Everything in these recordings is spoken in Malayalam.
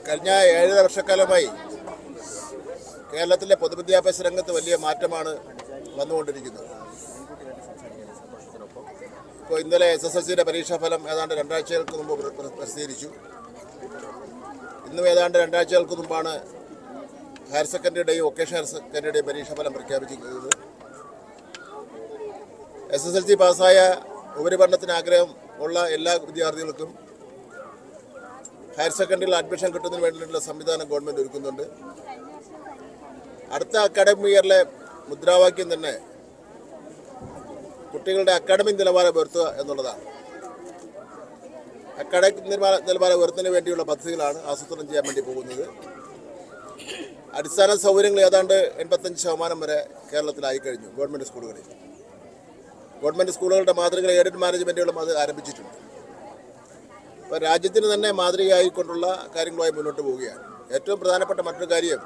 കഴിഞ്ഞ 7.5 വർഷക്കാലമായി കേരളത്തിലെ പൊതുവിദ്യാഭ്യാസ രംഗത്ത് വലിയ മാറ്റമാണ് വന്നുകൊണ്ടിരിക്കുന്നത്. ഇപ്പോൾ ഇന്നലെ SSLCയുടെ പരീക്ഷാഫലം ഏതാണ്ട് 2 ആഴ്ചകൾക്ക് മുമ്പ് പ്രസിദ്ധീകരിച്ചു. ഇന്നും ഏതാണ്ട് 2 ആഴ്ചകൾക്ക് മുമ്പാണ് ഹയർ സെക്കൻഡറിയുടെയും വൊക്കേഷണൽ ഹയർ സെക്കൻഡറിയുടെയും പരീക്ഷാഫലം പ്രഖ്യാപിച്ചിരിക്കുന്നത്. SSLC പാസ്സായ ഉപരിപഠനത്തിന് ആഗ്രഹം ഉള്ള എല്ലാ വിദ്യാർത്ഥികൾക്കും ഹയർ സെക്കൻഡറിയിൽ അഡ്മിഷൻ കിട്ടുന്നതിന് വേണ്ടിയിട്ടുള്ള സംവിധാനം ഗവൺമെൻറ് ഒരുക്കുന്നുണ്ട്. അടുത്ത അക്കാഡമിക് ഇയറിലെ മുദ്രാവാക്യം തന്നെ കുട്ടികളുടെ അക്കാഡമിക് നിലവാരം ഉയർത്തുക എന്നുള്ളതാണ്. അക്കാഡമിക് നിലവാരം ഉയർത്തുന്നതിന് വേണ്ടിയുള്ള പദ്ധതികളാണ് ആസൂത്രണം ചെയ്യാൻ വേണ്ടി പോകുന്നത്. അടിസ്ഥാന സൗകര്യങ്ങൾ ഏതാണ്ട് 85% വരെ കേരളത്തിലായി കഴിഞ്ഞു. ഗവൺമെൻറ് സ്കൂളുകളിൽ ഗവൺമെൻറ് സ്കൂളുകളുടെ മാതൃകകൾ എയ്ഡഡ് മാനേജ്മെൻറ്റുകളും അത് ആരംഭിച്ചിട്ടുണ്ട്. ഇപ്പോൾ രാജ്യത്തിന് തന്നെ മാതൃകയായിക്കൊണ്ടുള്ള കാര്യങ്ങളുമായി മുന്നോട്ട് പോവുകയാണ്. ഏറ്റവും പ്രധാനപ്പെട്ട മറ്റൊരു കാര്യം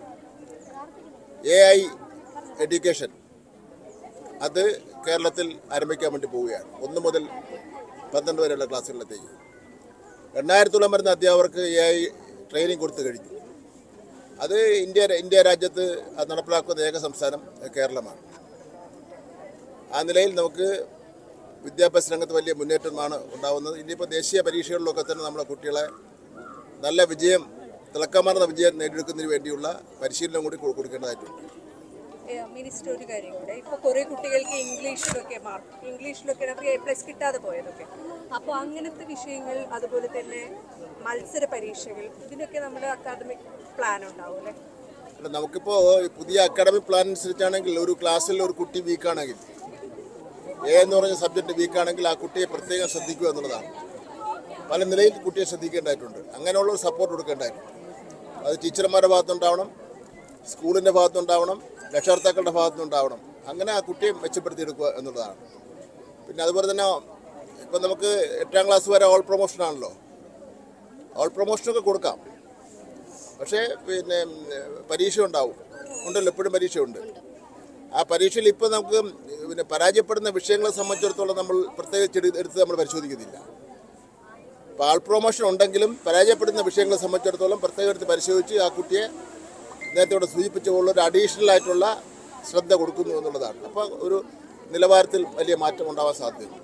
AI എഡ്യൂക്കേഷൻ അത് കേരളത്തിൽ ആരംഭിക്കാൻ വേണ്ടി പോവുകയാണ്. 1 മുതൽ 12 വരെയുള്ള ക്ലാസ്സുകളിലേക്ക് 2000 വരുന്ന അധ്യാപകർക്ക് AI ട്രെയിനിങ് കൊടുത്തു കഴിഞ്ഞു. അത് ഇന്ത്യ രാജ്യത്ത് അത് നടപ്പിലാക്കുന്ന ഏക സംസ്ഥാനം കേരളമാണ്. ആ നിലയിൽ നമുക്ക് വിദ്യാഭ്യാസ രംഗത്ത് വലിയ മുന്നേറ്റമാണ് ഉണ്ടാകുന്നത്. ഇനിയിപ്പോൾ ദേശീയ പരീക്ഷകളിലൊക്കെ തന്നെ നമ്മുടെ കുട്ടികളെ നല്ല വിജയം, തിളക്കമാർന്ന വിജയം നേടിയെടുക്കുന്നതിന് വേണ്ടിയുള്ള പരിശീലനം കൂടി കൊടുക്കേണ്ടതായിട്ടുണ്ട്. മിനിസ്റ്റർ ഒരു കാര്യം കൂടെ, ഇപ്പോൾ കുറേ കുട്ടികൾക്ക് ഇംഗ്ലീഷിലൊക്കെ അവർക്ക് A+ കിട്ടാതെ പോയതൊക്കെ, അപ്പോൾ അങ്ങനത്തെ വിഷയങ്ങൾ, അതുപോലെ തന്നെ മത്സര പരീക്ഷകൾ, ഇതിനൊക്കെ നമ്മുടെ അക്കാദമിക് പ്ലാൻ ഉണ്ടാവും അല്ലേ? അല്ല, നമുക്കിപ്പോൾ പുതിയ അക്കാഡമിക് പ്ലാൻ അനുസരിച്ചാണെങ്കിൽ ഒരു ക്ലാസ്സിൽ ഒരു കുട്ടി വീക്കാണെങ്കിൽ, A എന്ന് പറഞ്ഞ സബ്ജക്റ്റ് വീക്കാണെങ്കിൽ ആ കുട്ടിയെ പ്രത്യേകം ശ്രദ്ധിക്കുക എന്നുള്ളതാണ്. പല നിലയിൽ കുട്ടിയെ ശ്രദ്ധിക്കേണ്ടതായിട്ടുണ്ട്. അങ്ങനെയുള്ളൊരു സപ്പോർട്ട് കൊടുക്കേണ്ടതായിട്ടുണ്ട്. അത് ടീച്ചർമാരുടെ ഭാഗത്തുനിന്നുണ്ടാവണം, സ്കൂളിൻ്റെ ഭാഗത്തുനിന്നുണ്ടാവണം, രക്ഷകർത്താക്കളുടെ ഭാഗത്തുനിന്നുണ്ടാവണം. അങ്ങനെ ആ കുട്ടിയെ മെച്ചപ്പെടുത്തിയെടുക്കുക എന്നുള്ളതാണ്. പിന്നെ അതുപോലെ തന്നെ ഇപ്പം നമുക്ക് 8ാം ക്ലാസ് വരെ ഓൾ പ്രൊമോഷനാണല്ലോ. ഓൾ പ്രൊമോഷനൊക്കെ കൊടുക്കാം. പക്ഷേ പിന്നെ പരീക്ഷ ഉണ്ടല്ലോ, എപ്പോഴും പരീക്ഷയുണ്ട്. ആ പരീക്ഷയിൽ ഇപ്പോൾ നമുക്ക് പിന്നെ പരാജയപ്പെടുന്ന വിഷയങ്ങളെ സംബന്ധിച്ചിടത്തോളം നമ്മൾ പ്രത്യേകിച്ച് എടുത്ത് നമ്മൾ പരിശോധിക്കുന്നില്ല. ഇപ്പോൾ ആൾ പ്രൊമോഷൻ ഉണ്ടെങ്കിലും പരാജയപ്പെടുന്ന വിഷയങ്ങളെ സംബന്ധിച്ചിടത്തോളം പ്രത്യേകം എടുത്ത് പരിശോധിച്ച് ആ കുട്ടിയെ നേരത്തെ ഇവിടെ സൂചിപ്പിച്ച പോലെ ഒരു അഡീഷണൽ ആയിട്ടുള്ള ശ്രദ്ധ കൊടുക്കുന്നു എന്നുള്ളതാണ്. അപ്പോൾ ഒരു നിലവാരത്തിൽ വലിയ മാറ്റം ഉണ്ടാവാൻ സാധ്യതയുണ്ട്.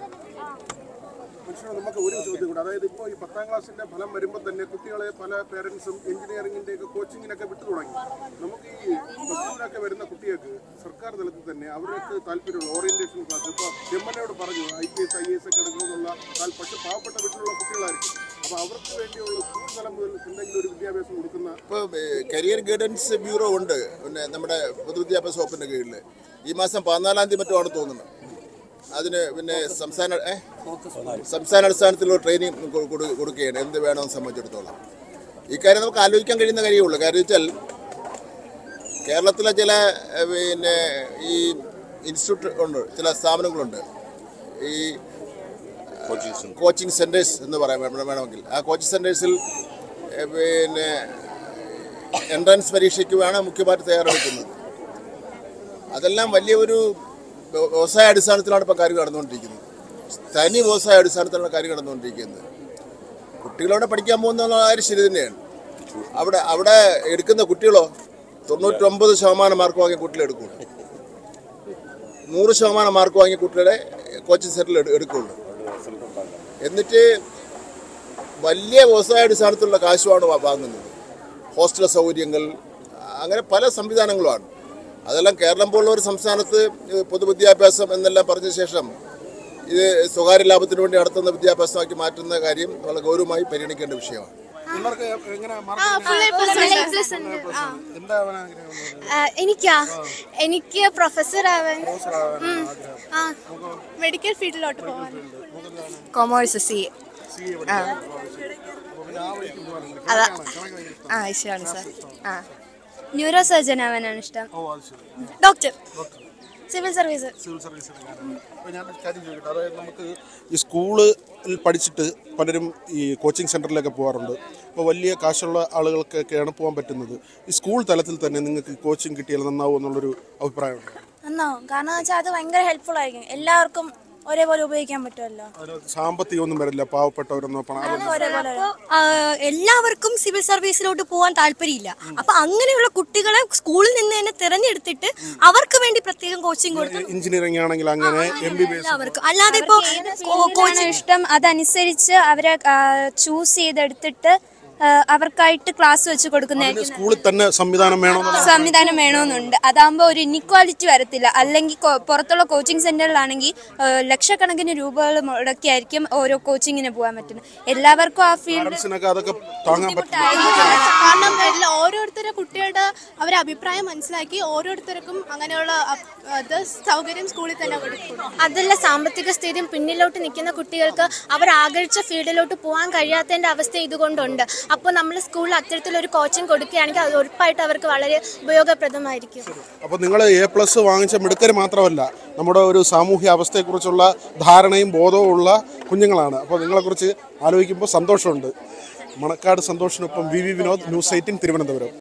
നമുക്ക് ഒരു ചോദ്യം കൂടെ, അതായത് ഇപ്പോൾ ഈ 10ാം ക്ലാസ്സിന്റെ ഫലം വരുമ്പോൾ തന്നെ കുട്ടികളെ പല പേരൻസും എഞ്ചിനീയറിംഗിന്റെ ഒക്കെ കോച്ചിങ്ങിനൊക്കെ വിട്ടു തുടങ്ങി. നമുക്ക് ഈ ബസ്സിലൊക്കെ വരുന്ന കുട്ടികൾക്ക് സർക്കാർ തലത്തിൽ തന്നെ അവർക്ക് താല്പര്യമുള്ള ഓറിയന്റേഷൻ ക്ലാസ് ഇപ്പോൾ എംഎൽഎയോട് പറഞ്ഞു IPS IAS ഒക്കെ എടുക്കണമെന്നുള്ള പക്ഷേ പാവപ്പെട്ട വീട്ടിലുള്ള കുട്ടികളായിരിക്കും. അപ്പോൾ അവർക്ക് വേണ്ടിയുള്ള സ്കൂൾ തലം മുതൽ എന്തെങ്കിലും ഒരു വിദ്യാഭ്യാസം കൊടുക്കുന്ന ഇപ്പോൾ കരിയർ ഗൈഡൻസ് ബ്യൂറോ ഉണ്ട്. പിന്നെ നമ്മുടെ പൊതുവിദ്യാഭ്യാസ വകുപ്പിൻ്റെ കീഴിൽ ഈ മാസം 14-ാം തീയതി മറ്റുമാണ് തോന്നുന്നത്. അതിന് പിന്നെ സംസ്ഥാന അടിസ്ഥാനത്തിലുള്ള ട്രെയിനിങ് കൊടുക്കുകയാണ് എന്ത് വേണമെന്ന് സംബന്ധിച്ചിടത്തോളം. ഇക്കാര്യം നമുക്ക് ആലോചിക്കാൻ കഴിയുന്ന കാര്യമുള്ളൂ. കാര്യം വെച്ചാൽ കേരളത്തിലെ ചില പിന്നെ ഈ ഇൻസ്റ്റിറ്റ്യൂട്ട് ഉണ്ട്, ചില സ്ഥാപനങ്ങളുണ്ട്, ഈ കോച്ചിങ് സെൻറ്റേഴ്സ് എന്ന് പറയാൻ വേണമെങ്കിൽ. ആ കോച്ചിങ് സെൻറ്റേഴ്സിൽ പിന്നെ എൻട്രൻസ് പരീക്ഷയ്ക്ക് വേണം മുഖ്യമായിട്ട് തയ്യാറെടുക്കുന്നത്. അതെല്ലാം വലിയ ഒരു വ്യവസായ അടിസ്ഥാനത്തിലാണ് ഇപ്പോൾ കാര്യം നടന്നുകൊണ്ടിരിക്കുന്നത്. തനി വ്യവസായ അടിസ്ഥാനത്തിലാണ് കാര്യം നടന്നുകൊണ്ടിരിക്കുന്നത്. കുട്ടികളവിടെ പഠിക്കാൻ പോകുന്ന കാര്യം ശരി തന്നെയാണ്. അവിടെ എടുക്കുന്ന കുട്ടികളോ 99% മാർക്ക് വാങ്ങിയ കുട്ടികളെ എടുക്കുള്ളൂ. 100% മാർക്ക് വാങ്ങിയ കുട്ടികളെ കോച്ചിങ് സെന്ററിൽ എടുക്കുള്ളൂ. എന്നിട്ട് വലിയ വ്യവസായ അടിസ്ഥാനത്തിലുള്ള കാശുമാണ് വാങ്ങുന്നത്. ഹോസ്റ്റൽ സൗകര്യങ്ങൾ, അങ്ങനെ പല സംവിധാനങ്ങളുമാണ്. അതെല്ലാം കേരളം പോലുള്ള ഒരു സംസ്ഥാനത്ത് പൊതുവിദ്യാഭ്യാസം എന്നെല്ലാം പറഞ്ഞ ശേഷം ഇത് സ്വകാര്യ ലാഭത്തിന് വേണ്ടി നടത്തുന്ന വിദ്യാഭ്യാസമാക്കി മാറ്റുന്ന കാര്യം വളരെ ഗൗരവമായി പരിഗണിക്കേണ്ട വിഷയമാണ്. എനിക്ക് പ്രൊഫസർ ആവാൻ, മെഡിക്കൽ ഫീൽഡിലോട്ട് പോകാൻ. Commerce CA. ഇഷ്ടമാണ് സാർ. ന്യൂറോ സർജൻ ആവാനാണ് ഇഷ്ടം. Doctor, civil service. അപ്പോൾ ഞാനൊരു കാര്യം ചോദിക്കട്ടെ, അതായത് നമുക്ക് ഈ സ്കൂളിൽ പഠിച്ചിട്ട് പലരും ഈ കോച്ചിങ് സെൻറ്ററിലൊക്കെ പോകാറുണ്ട്. അപ്പോൾ വലിയ കാശുള്ള ആളുകൾക്കൊക്കെയാണ് പോകാൻ പറ്റുന്നത്. ഈ സ്കൂൾ തലത്തിൽ തന്നെ നിങ്ങൾക്ക് കോച്ചിങ് കിട്ടിയാൽ നന്നാവും എന്നുള്ളൊരു അഭിപ്രായമുണ്ട്. നന്നാവും. കാരണം എന്ന് വെച്ചാൽ അത് ഭയങ്കര ഹെൽപ്ഫുൾ ആയിരിക്കും. എല്ലാവർക്കും ഒരേപോലെ ഉപയോഗിക്കാൻ പറ്റുമല്ലോ. സാമ്പത്തികമൊന്നും വരില്ല, പാവപ്പെട്ടവരൊന്നും എല്ലാവർക്കും സിവിൽ സർവീസിലോട്ട് പോകാൻ താല്പര്യമില്ല. അപ്പൊ അങ്ങനെയുള്ള കുട്ടികളെ സ്കൂളിൽ നിന്ന് തന്നെ തിരഞ്ഞെടുത്തിട്ട് അവർക്ക് വേണ്ടി പ്രത്യേകം കോച്ചിങ് കൊടുത്ത് എഞ്ചിനീയറിംഗ് ആണെങ്കിൽ അങ്ങനെ എല്ലാവർക്കും. അല്ലാതെ ഇപ്പോ ഇഷ്ടം അതനുസരിച്ച് അവരെ ചൂസ് ചെയ്തെടുത്തിട്ട് അവർക്കായിട്ട് ക്ലാസ് വെച്ച് കൊടുക്കുന്നതായിരിക്കും. സ്കൂളിൽ തന്നെ സംവിധാനം വേണമെന്നുണ്ട്. അതാകുമ്പോൾ ഒരു ഇനിക്വാലിറ്റി വരത്തില്ല. അല്ലെങ്കിൽ പുറത്തുള്ള കോച്ചിങ് സെന്ററിലാണെങ്കിൽ ലക്ഷക്കണക്കിന് രൂപകൾ മുടക്കിയായിരിക്കും ഓരോ കോച്ചിങ്ങിന് പോകാൻ പറ്റുന്നത്. എല്ലാവർക്കും ആ ഫീൽഡ് കാരണം ഓരോരുത്തരുടെ കുട്ടികളുടെ അവരെ അഭിപ്രായം മനസ്സിലാക്കി ഓരോരുത്തർക്കും അങ്ങനെയുള്ള സൗകര്യം സ്കൂളിൽ തന്നെ കൊടുക്കും. അതല്ല, സാമ്പത്തിക സ്ഥിതിയും പിന്നിലോട്ട് നിൽക്കുന്ന കുട്ടികൾക്ക് അവർ ആഗ്രഹിച്ച ഫീൽഡിലോട്ട് പോകാൻ കഴിയാത്തതിന്റെ അവസ്ഥ ഇതുകൊണ്ടുണ്ട്. അപ്പോൾ നമ്മൾ സ്കൂളിൽ അത്തരത്തിലൊരു കോച്ചിങ് കൊടുക്കുകയാണെങ്കിൽ അത് ഉറപ്പായിട്ട് അവർക്ക് വളരെ ഉപയോഗപ്രദമായിരിക്കും. അപ്പോൾ നിങ്ങൾ A+ വാങ്ങിച്ച മിടുക്കർ മാത്രമല്ല, നമ്മുടെ ഒരു സാമൂഹ്യ അവസ്ഥയെക്കുറിച്ചുള്ള ധാരണയും ബോധവും ഉള്ള കുഞ്ഞുങ്ങളാണ്. അപ്പോൾ നിങ്ങളെക്കുറിച്ച് ആലോചിക്കുമ്പോൾ സന്തോഷമുണ്ട്. മണക്കാട് സന്തോഷിനൊപ്പം VV വിനോദ്, ന്യൂസ് 18 തിരുവനന്തപുരം.